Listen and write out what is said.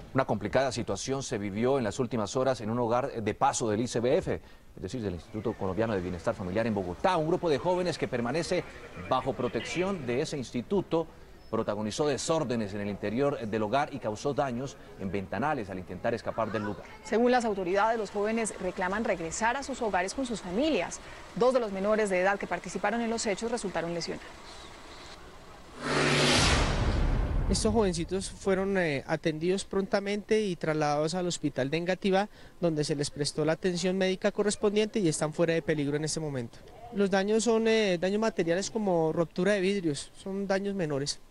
Una complicada situación se vivió en las últimas horas en un hogar de paso del ICBF, es decir, del Instituto Colombiano de Bienestar Familiar en Bogotá. Un grupo de jóvenes que permanece bajo protección de ese instituto protagonizó desórdenes en el interior del hogar y causó daños en ventanales al intentar escapar del lugar. Según las autoridades, los jóvenes reclaman regresar a sus hogares con sus familias. Dos de los menores de edad que participaron en los hechos resultaron lesionados. Estos jovencitos fueron atendidos prontamente y trasladados al hospital de Engativá, donde se les prestó la atención médica correspondiente y están fuera de peligro en este momento. Los daños son daños materiales como ruptura de vidrios, son daños menores.